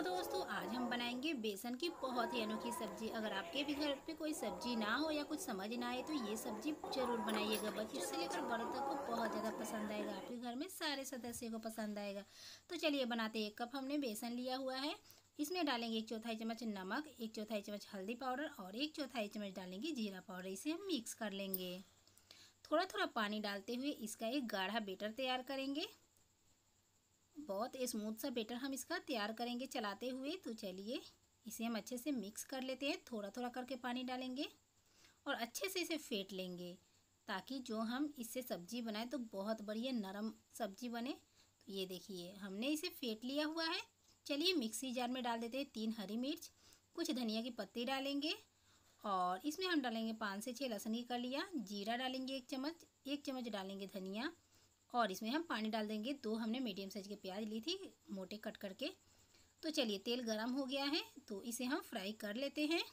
तो दोस्तों आज हम बनाएंगे बेसन की बहुत ही अनोखी सब्जी। अगर आपके भी घर पे कोई सब्जी ना हो या कुछ समझ ना आए तो ये सब्जी जरूर बनाइएगा। बच्चों से लेकर बड़ों तक को बहुत ज़्यादा पसंद आएगा। आपके घर में सारे सदस्यों को पसंद आएगा। तो चलिए बनाते हैं। 1 कप हमने बेसन लिया हुआ है। इसमें डालेंगे 1/4 चम्मच नमक, 1/4 चम्मच हल्दी पाउडर और 1/4 चम्मच डालेंगे जीरा पाउडर। इसे हम मिक्स कर लेंगे। थोड़ा थोड़ा पानी डालते हुए इसका एक गाढ़ा बैटर तैयार करेंगे। बहुत स्मूथ सा बैटर हम इसका तैयार करेंगे चलाते हुए। तो चलिए इसे हम अच्छे से मिक्स कर लेते हैं। थोड़ा थोड़ा करके पानी डालेंगे और अच्छे से इसे फेंट लेंगे ताकि जो हम इससे सब्जी बनाए तो बहुत बढ़िया नरम सब्जी बने। तो ये देखिए हमने इसे फेंट लिया हुआ है। चलिए मिक्सी जार में डाल देते हैं 3 हरी मिर्च, कुछ धनिया की पत्ती डालेंगे और इसमें हम डालेंगे 5 से 6 लहसुन की कलियाँ, जीरा डालेंगे 1 चम्मच डालेंगे धनिया और इसमें हम पानी डाल देंगे। 2 हमने मीडियम साइज के प्याज ली थी मोटे कट करके। तो चलिए तेल गरम हो गया है तो इसे हम फ्राई कर लेते हैं।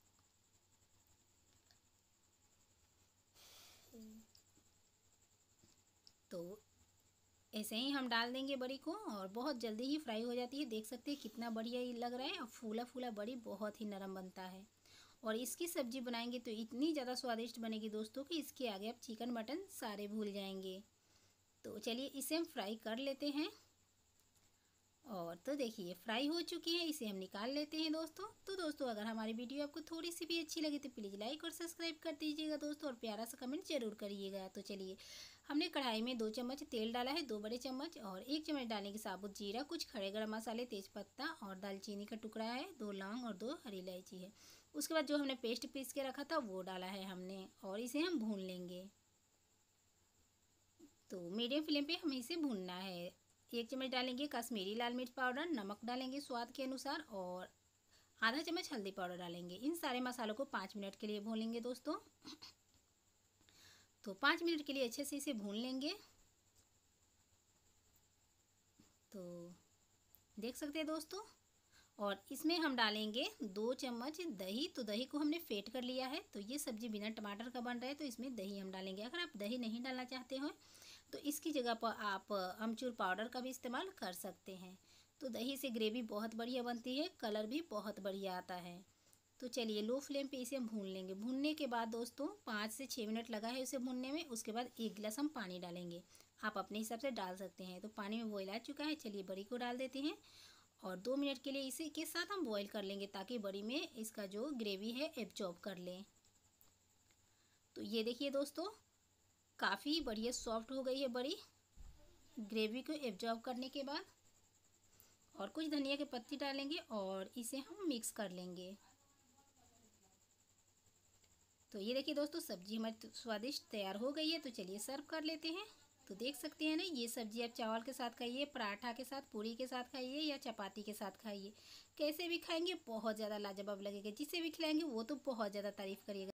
तो ऐसे ही हम डाल देंगे बड़ी को और बहुत जल्दी ही फ्राई हो जाती है। देख सकते हैं कितना बढ़िया ये लग रहा है और फूला फूला बड़ी बहुत ही नरम बनता है। और इसकी सब्जी बनाएंगे तो इतनी ज़्यादा स्वादिष्ट बनेगी दोस्तों कि इसके आगे आप चिकन मटन सारे भूल जाएंगे। तो चलिए इसे हम फ्राई कर लेते हैं। और तो देखिए फ्राई हो चुकी है, इसे हम निकाल लेते हैं दोस्तों। तो दोस्तों अगर हमारी वीडियो आपको थोड़ी सी भी अच्छी लगी तो प्लीज़ लाइक और सब्सक्राइब कर दीजिएगा दोस्तों और प्यारा सा कमेंट जरूर करिएगा। तो चलिए हमने कढ़ाई में 2 चम्मच तेल डाला है, 2 बड़े चम्मच, और 1 चम्मच डालेंगे साबुत जीरा, कुछ खड़े गरम मसाले, तेज़पत्ता और दालचीनी का टुकड़ा है, 2 लौंग और 2 हरी इलायची है। उसके बाद जो हमने पेस्ट पीस के रखा था वो डाला है हमने और इसे हम भून लेंगे। तो मीडियम फ्लेम पे हमें इसे भूनना है। 1 चम्मच डालेंगे कश्मीरी लाल मिर्च पाउडर, नमक डालेंगे स्वाद के अनुसार और आधा चम्मच हल्दी पाउडर डालेंगे। इन सारे मसालों को 5 मिनट के लिए भून लेंगे दोस्तों। तो 5 मिनट के लिए अच्छे से इसे भून लेंगे। तो देख सकते हैं दोस्तों। और इसमें हम डालेंगे 2 चम्मच दही। तो दही को हमने फेंट कर लिया है। तो ये सब्जी बिना टमाटर का बन रहा है तो इसमें दही हम डालेंगे। अगर आप दही नहीं डालना चाहते हो तो इसकी जगह पर आप अमचूर पाउडर का भी इस्तेमाल कर सकते हैं। तो दही से ग्रेवी बहुत बढ़िया बनती है, कलर भी बहुत बढ़िया आता है। तो चलिए लो फ्लेम पे इसे हम भून लेंगे। भूनने के बाद दोस्तों 5 से 6 मिनट लगा है इसे भूनने में। उसके बाद 1 गिलास हम पानी डालेंगे, आप अपने हिसाब से डाल सकते हैं। तो पानी में बॉईल आ चुका है, चलिए बड़ी को डाल देते हैं और 2 मिनट के लिए इसी के साथ हम बॉईल कर लेंगे ताकि बड़ी में इसका जो ग्रेवी है एब्जॉर्ब कर लें। तो ये देखिए दोस्तों काफ़ी बढ़िया सॉफ्ट हो गई है बड़ी ग्रेवी को एब्जॉर्ब करने के बाद। और कुछ धनिया की पत्ती डालेंगे और इसे हम मिक्स कर लेंगे। तो ये देखिए दोस्तों सब्जी हमारी स्वादिष्ट तैयार हो गई है। तो चलिए सर्व कर लेते हैं। तो देख सकते हैं ना, ये सब्जी आप चावल के साथ खाइए, पराठा के साथ, पूरी के साथ खाइए या चपाती के साथ खाइए, कैसे भी खाएंगे बहुत ज़्यादा लाजवाब लगेगा। जिसे भी खिलाएंगे वो तो बहुत ज़्यादा तारीफ़ करिएगा।